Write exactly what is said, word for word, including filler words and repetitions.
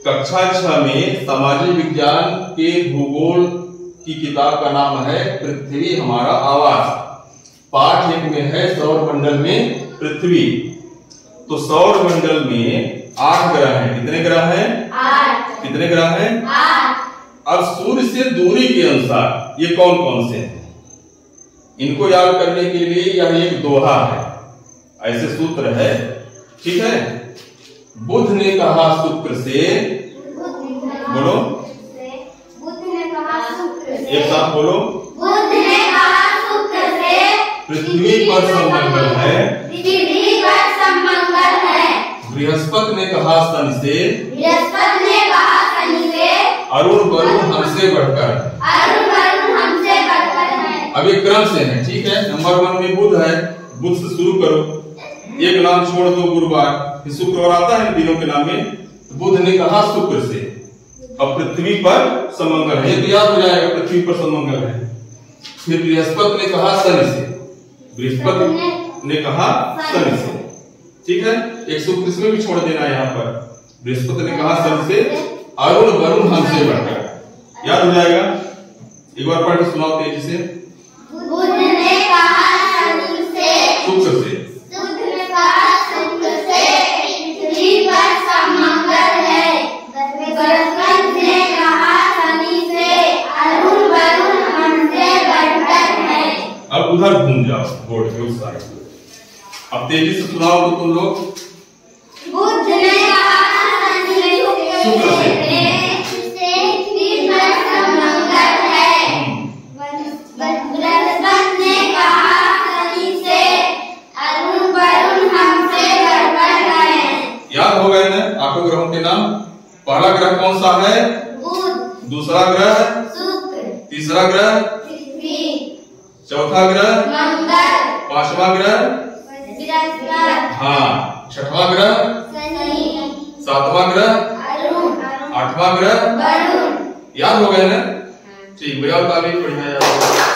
कक्षा छह में सामाजिक विज्ञान के भूगोल की किताब का नाम है पृथ्वी हमारा आवास। पाठ एक में है सौर मंडल में पृथ्वी। तो सौर मंडल में आठ ग्रह हैं। कितने ग्रह हैं? आठ। कितने ग्रह हैं? आठ। अब सूर्य से दूरी के अनुसार ये कौन कौन से हैं, इनको याद करने के लिए यह एक दोहा है, ऐसे सूत्र है। ठीक है। बुध ने कहा शुक्र से, बोलो बुध ने कहा शुक्र से, एक साथ बोलो, बुध ने कहा शुक्र से पृथ्वी पर समंगल है, पृथ्वी पर समंगल है। बृहस्पति ने कहा शनि से, बृहस्पति ने कहा शनि से, अरुण वरुण हमसे बढ़कर, अरुण वरुण हमसे बढ़कर है। अब ये क्रम से है। ठीक है। नंबर वन में बुध है, बुध से शुरू करो, एक नाम छोड़ दो गुरुवार, फिर शुक्रवार आता है दिनों के नाम में। बुध ने कहा शुक्र से, अब पृथ्वी पर समंगल है, ये तो याद हो जाएगा पृथ्वी पर समंगल है। फिर बृहस्पति ने कहा शनि से, बृहस्पति ने कहा शनि से। ठीक है। एक शुक्र इसमें भी छोड़ देना है यहाँ पर, बृहस्पति ने कहा शनि से, अरुण वरुण हमसे बढ़कर, याद हो जाएगा। एक बार पढ़ के सुनाओ तेजी से। बुध ने कहा शनि से, शुक्र से, शुक्र ने कहा शुक्र से पृथ्वी पर समंगल है। बृहस्पति ने कहा शनि से, अरुण वरुण हमसे बढ़कर है। अब उधर घूम जाओ बोर्ड के उस साइड। अब तेजी से सुनाओ तो तुम लोग। बुध ने कहा शनि से, शुक्र से, पृथ्वी पर समंगल है। बृहस्पति ने कहा शनि से, अरुण वरुण हमसे बढ़कर है। याद हो गए ना आठों ग्रहों के नाम? पहला ग्रह कौन सा है? बुध। दूसरा ग्रह शुक्र। तीसरा ग्रह पृथ्वी। चौथा ग्रह मंगल। पांचवा ग्रह बृहस्पति। हाँ छठवां ग्रह शनि। सातवां ग्रह अरुण। आठवां ग्रह वरुण। याद हो गए ना? ठीक, बजाओ ताली, बढ़िया याद।